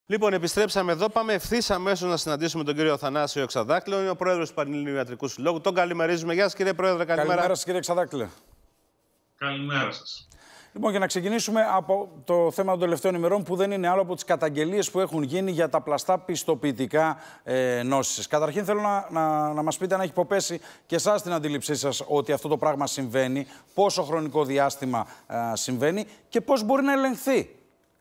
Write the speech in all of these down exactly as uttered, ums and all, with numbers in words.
Λοιπόν, επιστρέψαμε εδώ. Πάμε ευθύς αμέσως να συναντήσουμε τον κύριο Θανάσιο Εξαδάκλειο. Είναι ο πρόεδρος του Πανελληνίου Ιατρικού Συλλόγου. Τον καλημερίζουμε. Γεια σας, κύριε Πρόεδρε. Καλημέρα. Καλημέρα σας, κύριε Εξαδάκλειο. Καλημέρα σας. Λοιπόν, για να ξεκινήσουμε από το θέμα των τελευταίων ημερών, που δεν είναι άλλο από τις καταγγελίες που έχουν γίνει για τα πλαστά πιστοποιητικά ε, νόσησης. Καταρχήν, θέλω να, να, να μας πείτε αν έχει υποπέσει και εσάς την αντίληψή σας ότι αυτό το πράγμα συμβαίνει, πόσο χρονικό διάστημα ε, συμβαίνει και πώς μπορεί να ελεγχθεί.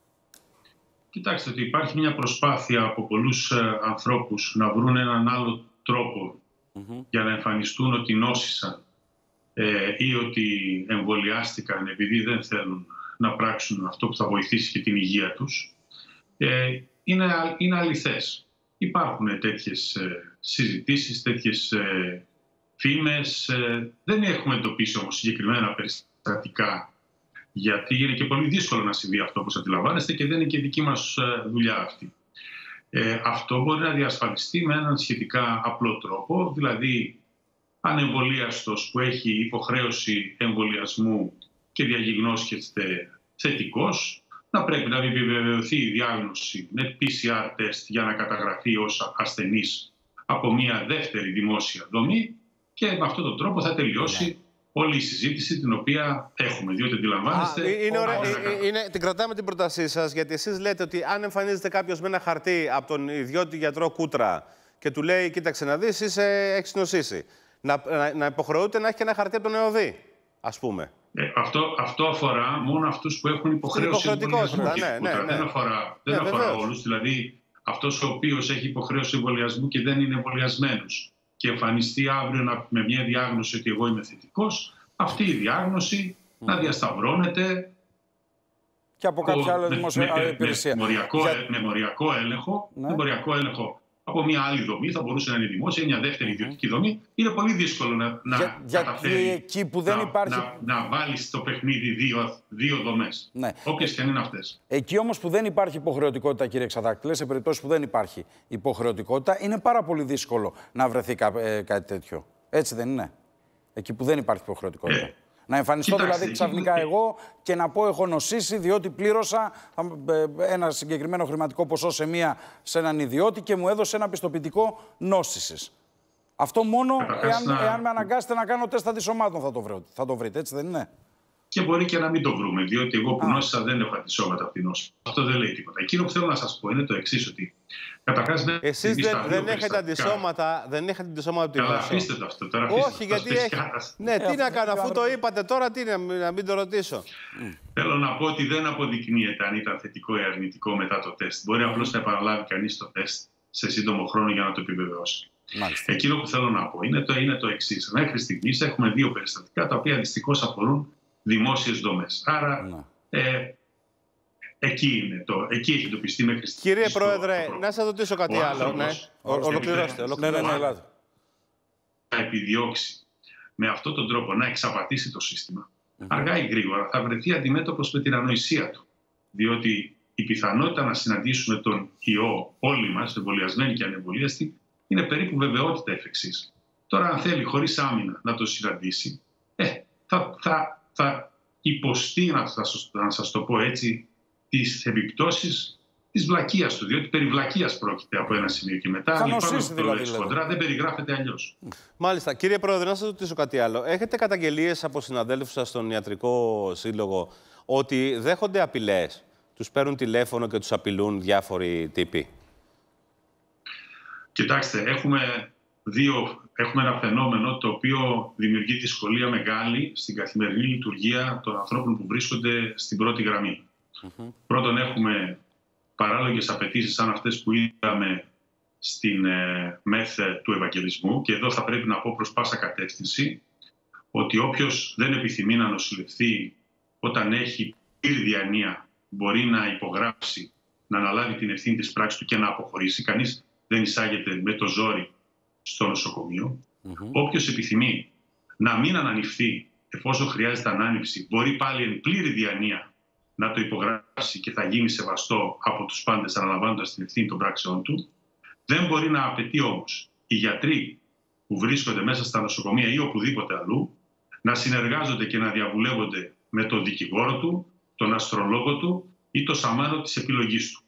Κοιτάξτε, ότι υπάρχει μια προσπάθεια από πολλούς ε, ανθρώπους να βρουν έναν άλλο τρόπο mm-hmm. για να εμφανιστούν ότι νόσησαν ε, ή ότι εμβολιάστηκαν επειδή δεν θέλουν να πράξουν αυτό που θα βοηθήσει και την υγεία τους. Ε, είναι, είναι αληθές. Υπάρχουν τέτοιες ε, συζητήσεις, τέτοιες ε, φήμες. Ε, δεν έχουμε εντοπίσει όμως συγκεκριμένα περιστατικά, γιατί είναι και πολύ δύσκολο να συμβεί αυτό, όπως αντιλαμβάνεστε, και δεν είναι και δική μας δουλειά αυτή. Ε, αυτό μπορεί να διασφαλιστεί με έναν σχετικά απλό τρόπο, δηλαδή ανεμβολίαστος που έχει υποχρέωση εμβολιασμού και διαγιγνώσκεται θετικός, να πρέπει να επιβεβαιωθεί η διάγνωση με πι σι αρ τεστ για να καταγραφεί ως ασθενής από μια δεύτερη δημόσια δομή και με αυτόν τον τρόπο θα τελειώσει όλη η συζήτηση την οποία έχουμε, διότι αντιλαμβάνεστε... Α, είναι ωραία, είναι, είναι, την κρατάμε την πρότασή σας, γιατί εσείς λέτε ότι αν εμφανίζεται κάποιος με ένα χαρτί από τον ιδιώτη γιατρό Κούτρα και του λέει, κοίταξε να δεις, είσαι, έχεις νοσήσει, να, να, να υποχρεούται να έχει και ένα χαρτί από τον ΕΟΔΗ, ας πούμε. Ε, αυτό, αυτό αφορά μόνο αυτούς που έχουν υποχρέωση εμβολιασμού. Ναι, ναι, ναι. Δεν αφορά, δεν ναι, αφορά όλους, δηλαδή αυτός ο οποίος έχει υποχρέωση εμβολιασμού και δεν είναι εμβολιασμένος και εμφανιστεί αύριο με μια διάγνωση ότι εγώ είμαι θετικός, αυτή η διάγνωση mm. να διασταυρώνεται και από κάποια άλλη δημόσια υπηρεσία. Με μοριακό, Για... με μοριακό έλεγχο, ναι. με μοριακό έλεγχο από μια άλλη δομή, θα μπορούσε να είναι δημόσια, μια δεύτερη ιδιωτική δομή. Είναι πολύ δύσκολο να, να Για... καταφέρει εκεί που δεν να, υπάρχει... να, να βάλει στο παιχνίδι δύο, δύο δομές, ναι. όποιες και αν είναι αυτές. Εκεί όμως που δεν υπάρχει υποχρεωτικότητα, κύριε Εξαδάκλειο, σε περιπτώσεις που δεν υπάρχει υποχρεωτικότητα, είναι πάρα πολύ δύσκολο να βρεθεί κά, ε, κάτι τέτοιο. Έτσι δεν είναι? Εκεί που δεν υπάρχει υποχρεωτικότητα. Ε. Να εμφανιστώ Κοιτάξτε, δηλαδή ξαφνικά εκεί... εγώ και να πω έχω νοσήσει διότι πλήρωσα ένα συγκεκριμένο χρηματικό ποσό σε, μία, σε έναν ιδιώτη και μου έδωσε ένα πιστοποιητικό νόσησης. Αυτό μόνο εάν, να... εάν με αναγκάσετε να κάνω τεστ αντισωμάτων θα το, βρω, θα το βρείτε, έτσι δεν είναι? Και μπορεί και να μην το βρούμε, διότι εγώ που νόσησα δεν έχω αντισώματα από την νόση. Αυτό δεν λέει τίποτα. Εκείνο που θέλω να σας πω είναι το εξής, ότι καταρχάς δεν... Εσείς δεν, δεν έχετε αντισώματα, δεν έχετε αντισώματα από την νόση. Καλά, αφήστε το αυτό τώρα. Αφήστε Όχι, γιατί έχει... Ναι, τι να κάνω, αφού το είπατε τώρα, τι να μην το ρωτήσω. Θέλω να πω ότι δεν αποδεικνύεται αν ήταν θετικό ή αρνητικό μετά το τεστ. Μπορεί απλώς να επαναλάβει κανείς το τεστ σε σύντομο χρόνο για να το επιβεβαιώσει. Μάλιστα. Εκείνο που θέλω να πω είναι το, είναι το εξής. Μέχρι στιγμής έχουμε δύο περιστατικά τα οποία δυστυχώς αφορούν δημόσιες δομές. Άρα, ναι. ε, εκεί είναι το, εκεί έχει εντοπιστεί μέχρι στιγμής. Κύριε Πρόεδρε, το να σας ρωτήσω κάτι ο άλλο. Ναι. Ολοκληρώστε. Ναι, ναι, ναι, θα επιδιώξει με αυτόν τον τρόπο να εξαπατήσει το σύστημα, mm-hmm. αργά ή γρήγορα θα βρεθεί αντιμέτωπος με την ανοησία του. Διότι η πιθανότητα να συναντήσουμε τον ιό όλοι μας, εμβολιασμένοι και ανεμβολίαστοι, είναι περίπου βεβαιότητα εφ' εξής. Τώρα, αν θέλει χωρίς άμυνα να το συναντήσει, ε, θα, θα θα υποστεί, να σας, να σας το πω έτσι, τις επιπτώσεις της βλακείας του. Διότι περί βλακείας πρόκειται από ένα σημείο και μετά. Αν πάμε στο δηλαδή, χοντρά, δεν περιγράφεται αλλιώς. Μάλιστα. Κύριε Πρόεδρε, να σας ρωτήσω κάτι άλλο. Έχετε καταγγελίες από συναδέλφους σας στον Ιατρικό Σύλλογο ότι δέχονται απειλές? Τους παίρνουν τηλέφωνο και τους απειλούν διάφοροι τύποι? Κοιτάξτε, έχουμε... Δύο, έχουμε ένα φαινόμενο το οποίο δημιουργεί δυσκολία μεγάλη στην καθημερινή λειτουργία των ανθρώπων που βρίσκονται στην πρώτη γραμμή. Mm-hmm. Πρώτον, έχουμε παράλογες απαιτήσεις σαν αυτές που είδαμε στην ε, ΜΕΘ του Ευαγγελισμού, και εδώ θα πρέπει να πω προς πάσα κατεύθυνση ότι όποιος δεν επιθυμεί να νοσηλευθεί όταν έχει πλήρη διανοία μπορεί να υπογράψει, να αναλάβει την ευθύνη της πράξης του και να αποχωρήσει. Κανείς δεν εισάγεται με το ζόρι στο νοσοκομείο. Mm-hmm. Όποιος επιθυμεί να μην ανανυφθεί εφόσον χρειάζεται ανάνυψη, μπορεί πάλι εν πλήρη διανοία να το υπογράψει και θα γίνει σεβαστό από τους πάντες αναλαμβάνοντας την ευθύνη των πράξεών του. Δεν μπορεί να απαιτεί όμως οι γιατροί που βρίσκονται μέσα στα νοσοκομεία ή οπουδήποτε αλλού να συνεργάζονται και να διαβουλεύονται με τον δικηγόρο του, τον αστρολόγο του ή το σαμάνο της επιλογής του.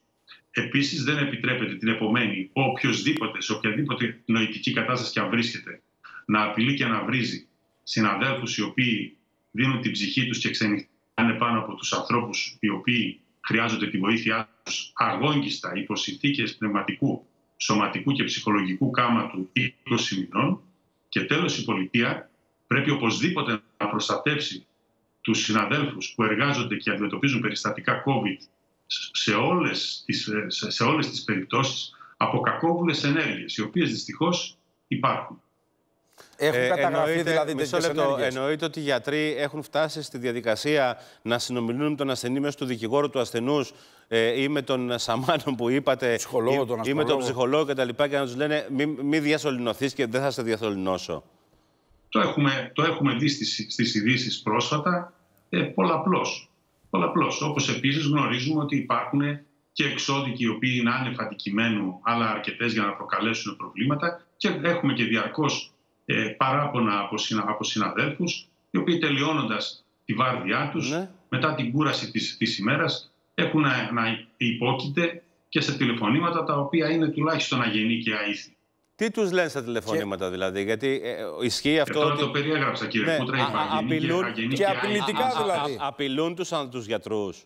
Επίσης, δεν επιτρέπεται την επομένη οποιοσδήποτε, σε οποιαδήποτε νοητική κατάσταση και αν βρίσκεται, να απειλεί και να βρίζει συναδέλφους οι οποίοι δίνουν την ψυχή τους και ξενυχτάνε πάνω από τους ανθρώπους οι οποίοι χρειάζονται τη βοήθειά τους αγόγγιστα υπό συνθήκες πνευματικού, σωματικού και ψυχολογικού κάματου είκοσι μηνών. Και τέλος, η πολιτεία πρέπει οπωσδήποτε να προστατεύσει τους συναδέλφους που εργάζονται και αντιμετωπίζουν περιστατικά COVID σε όλες τις, σε όλες τις περιπτώσεις από κακόβουλες ενέργειες, οι οποίες δυστυχώς υπάρχουν. Έχουν ε, καταγραφεί εννοείται, δηλαδή μισό τέτοιες λεπτό, ενέργειες. εννοείται ότι οι γιατροί έχουν φτάσει στη διαδικασία να συνομιλούν με τον ασθενή μέσω του δικηγόρου του ασθενούς ε, ή με τον σαμάνο που είπατε, ψυχολόγο, ή, τον ή με τον ψυχολόγο κτλ. Και, και να τους λένε μη, μη διασωληνωθείς και δεν θα σε διασωληνώσω. Το έχουμε, το έχουμε δει στις, στις ειδήσεις πρόσφατα ε, πολλαπλώς. πολλαπλώς. Όπως επίσης γνωρίζουμε ότι υπάρχουν και εξώδικοι οι οποίοι είναι άνευ αντικειμένου, αλλά αρκετές για να προκαλέσουν προβλήματα, και έχουμε και διαρκώς ε, παράπονα από, συνα, από συναδέλφους, οι οποίοι τελειώνοντας τη βάρδιά τους, ναι, μετά την κούραση της, της ημέρας, έχουν να, να υπόκειται και σε τηλεφωνήματα τα οποία είναι τουλάχιστον αγενή και αήθη. Τι τους λένε στα τηλεφωνήματα, και... δηλαδή, γιατί ε, ισχύει αυτό. Ε, τώρα ότι... το περιέγραψα, κύριε ναι, Κούτρα, είπα, α, αγενή απειλούν... και, αγενή και και απειλητικά αήθη. δηλαδή. Α, α, απειλούν τους, τους γιατρούς.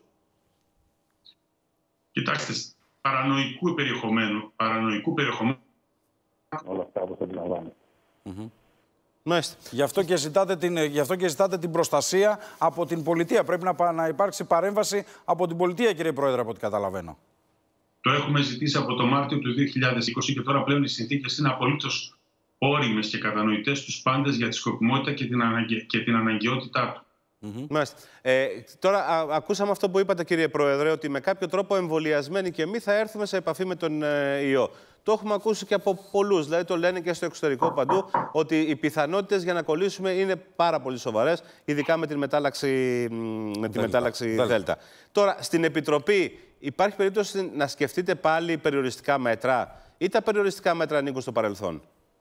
Κοιτάξτε, παρανοϊκού περιεχομένου, παρανοϊκού περιεχομένου. Όλα αυτά όπως αντιλαμβάνετε. Mm-hmm. Μάλιστα. Γι' αυτό, και ζητάτε την, γι' αυτό και ζητάτε την προστασία από την πολιτεία. Πρέπει να, να υπάρξει παρέμβαση από την πολιτεία, κύριε Πρόεδρε, από ό,τι καταλαβαίνω. Το έχουμε ζητήσει από το Μάρτιο του δύο χιλιάδες είκοσι και τώρα πλέον οι συνθήκες είναι απολύτως όριμες και κατανοητές στους πάντες για τη σκοπιμότητα και την, αναγκαι... και την αναγκαιότητά του. Mm-hmm. Μάλιστα. Ε, τώρα α, ακούσαμε αυτό που είπατε, κύριε Πρόεδρε, ότι με κάποιο τρόπο εμβολιασμένοι και εμείς θα έρθουμε σε επαφή με τον ε, ιό. Το έχουμε ακούσει και από πολλούς, δηλαδή το λένε και στο εξωτερικό παντού, ότι οι πιθανότητες για να κολλήσουμε είναι πάρα πολύ σοβαρές, ειδικά με τη μετάλλαξη, με τη μετάλλαξη Δέλτα. Δέλτα. Τώρα, στην Επιτροπή υπάρχει περίπτωση να σκεφτείτε πάλι περιοριστικά μέτρα, ή τα περιοριστικά μέτρα ανήκουν στο παρελθόν?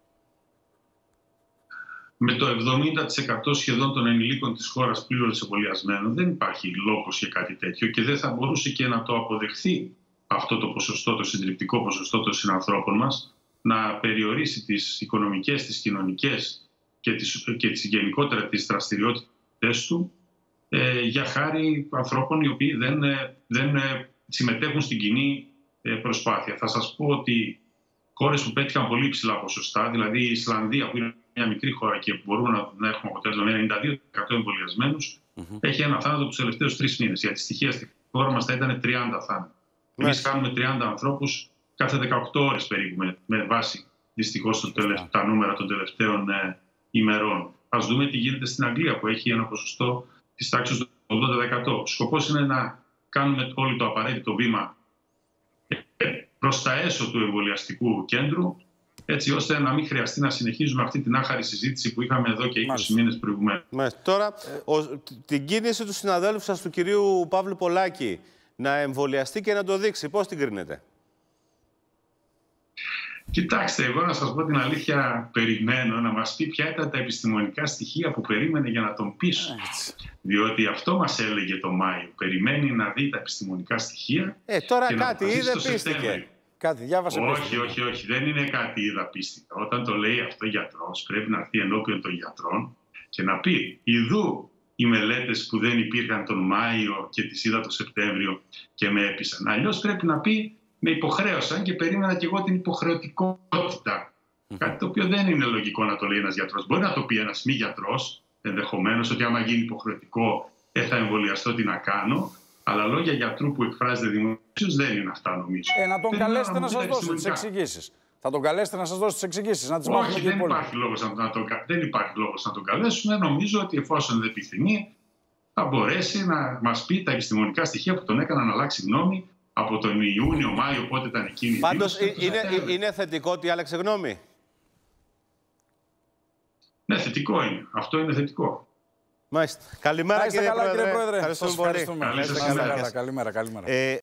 Με το εβδομήντα τοις εκατό σχεδόν των ενηλίκων της χώρας πλήρως εμβολιασμένων δεν υπάρχει λόγος για κάτι τέτοιο και δεν θα μπορούσε και να το αποδεχθεί αυτό το ποσοστό, το συντριπτικό ποσοστό των συνανθρώπων μας, να περιορίσει τις οικονομικές, τις κοινωνικές και τις, και τις γενικότερα τις δραστηριότητες του ε, για χάρη ανθρώπων οι οποίοι δεν, δεν συμμετέχουν στην κοινή προσπάθεια. Θα σας πω ότι χώρες που πέτυχαν πολύ ψηλά ποσοστά, δηλαδή η Ισλανδία που είναι μια μικρή χώρα και μπορούμε να, να έχουμε αποτέλεσμα με ενενήντα δύο τοις εκατό εμβολιασμένους, mm-hmm. έχει ένα θάνατο τους τελευταίους τρεις μήνες. Η αντιστοιχεία στη χώρα μας θα ήταν τριάντα θάνατοι. Mm-hmm. Εμείς κάνουμε τριάντα ανθρώπους κάθε δεκαοκτώ ώρες περίπου, με, με βάση δυστυχώς mm-hmm. τα νούμερα των τελευταίων ε, ημερών. Ας δούμε τι γίνεται στην Αγγλία που έχει ένα ποσοστό της τάξης του ογδόντα τοις εκατό. Ο σκοπός είναι να κάνουμε όλοι το απαραίτητο βήμα προς τα έσω του εμβολιαστικού κέντρου, έτσι ώστε να μην χρειαστεί να συνεχίζουμε αυτή την άχαρη συζήτηση που είχαμε εδώ και είκοσι μήνες προηγουμένως. Μάλιστα. Τώρα, ο, την κίνηση του συναδέλφου σας, του κυρίου Παύλου Πολάκη, να εμβολιαστεί και να το δείξει, πώς την κρίνετε? Κοιτάξτε, εγώ να σας πω την αλήθεια, περιμένω να μας πει ποια ήταν τα επιστημονικά στοιχεία που περίμενε για να τον πείσω. Διότι αυτό μας έλεγε το Μάιο. Περιμένει να δει τα επιστημονικά στοιχεία. Ε, τώρα και κάτι είδε, πίστηκε. Κάτι διάβασε. Όχι, πίστηκε. όχι, όχι. Δεν είναι κάτι είδα, πίστηκα. Όταν το λέει αυτό γιατρός, πρέπει να έρθει ενώπιον των γιατρών και να πει: ιδού οι μελέτες που δεν υπήρχαν τον Μάιο και τις είδα τον Σεπτέμβριο και με έπεισαν. Αλλιώς πρέπει να πει: με υποχρέωσαν και περίμενα και εγώ την υποχρεωτικότητα. Mm-hmm. Κάτι το οποίο δεν είναι λογικό να το λέει ένας γιατρός. Μπορεί να το πει ένας μη γιατρός, ενδεχομένως, ότι άμα γίνει υποχρεωτικό ε, θα εμβολιαστώ, τι να κάνω. Αλλά λόγια γιατρού που εκφράζεται δημοσίως δεν είναι αυτά, νομίζω. Ε, να τον δεν καλέσετε να σας δώσει τις εξηγήσεις. Θα τον καλέσετε να σας δώσει τις εξηγήσεις, να τις μάθουμε. Όχι, δεν υπάρχει, λόγος να, να τον, δεν υπάρχει λόγος να τον καλέσουμε. Νομίζω ότι εφόσον δεν επιθυμεί, θα μπορέσει να μας πει τα επιστημονικά στοιχεία που τον έκαναν να αλλάξει γνώμη από τον Ιούνιο, Μάιο, πότε ήταν εκείνη. Πάντως, είναι, είναι, είναι θετικό ότι άλλαξε γνώμη. Ναι, θετικό είναι. Αυτό είναι θετικό. Μάλιστα. Καλημέρα, Μάλιστα, κύριε, καλά, Πρόεδρε. κύριε Πρόεδρε. Ευχαριστούμε πολύ. Καλημέρα, καλημέρα. καλημέρα. Ε,